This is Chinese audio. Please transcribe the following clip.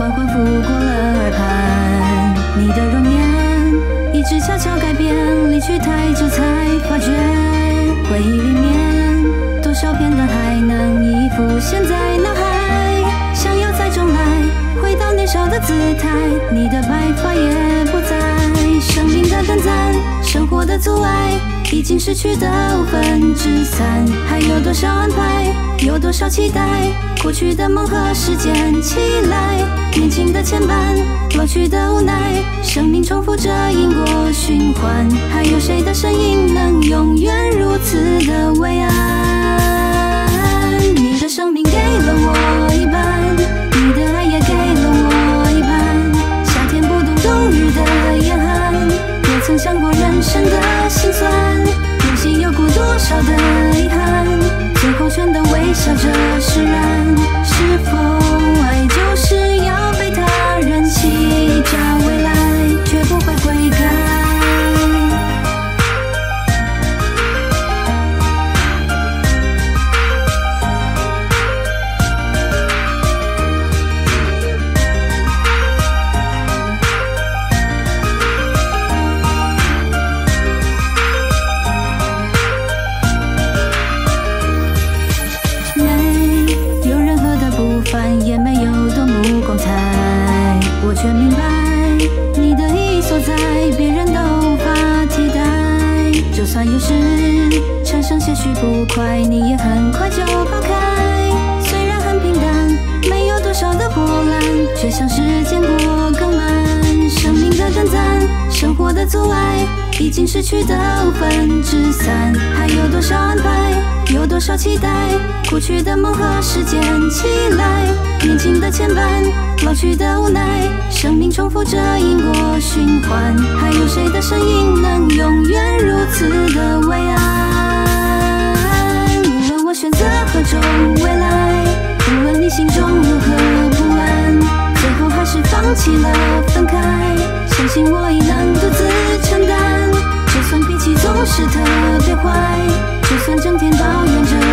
缓缓拂过了耳畔。你的容颜一直悄悄改变，离去太久才发觉，回忆里面多少片段还能已浮现在脑海。想要再重来，回到年少的姿态，你的白发也不在。生命的短暂，生活的阻碍，已经失去的3%。还有多少安排，有多少期待，过去的梦和时间起来。年轻的牵绊，老去的无奈，生命重复着因果循环。还有谁的身影能永远如此的伟岸？你的生命给了我一半，你的爱也给了我一半。夏天不懂冬日的严寒，也曾想过人生的辛酸。练习有过多少的遗憾，最后全都微笑着释然。是否爱就是要被他人欺诈未来，绝不会悔改。也没有多目光彩，我却明白你的意义所在，别人都无法替代。就算有时产生些许不快，你也很快就抛开。虽然很平淡，没有多少的波澜，却像时间过更慢。生命的短暂，生活的阻碍，已经失去的3%。还有多少安排，有多少期待，过去的梦和时间起来。年轻的牵绊，老去的无奈，生命重复着因果循环。还有谁的身影能永远如此的伟岸？无论我选择何种未来，无论你心中如何不安，最后还是放弃了分开。相信我已能独自承担，就算脾气总是特别坏，就算整天抱怨着